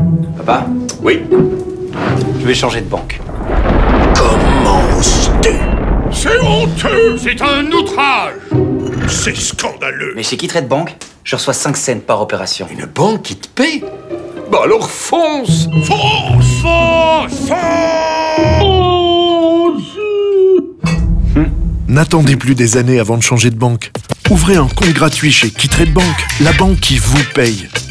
Papa? Oui. Je vais changer de banque. Comment oses-tu? C'est honteux! C'est un outrage! C'est scandaleux! Mais chez Kittrade Bank, je reçois 5 cents par opération. Une banque qui te paie? Bah alors fonce! Fonce! Fonce! Fonce! N'attendez plus des années avant de changer de banque. Ouvrez un compte gratuit chez Kittrade Bank, la banque qui vous paye.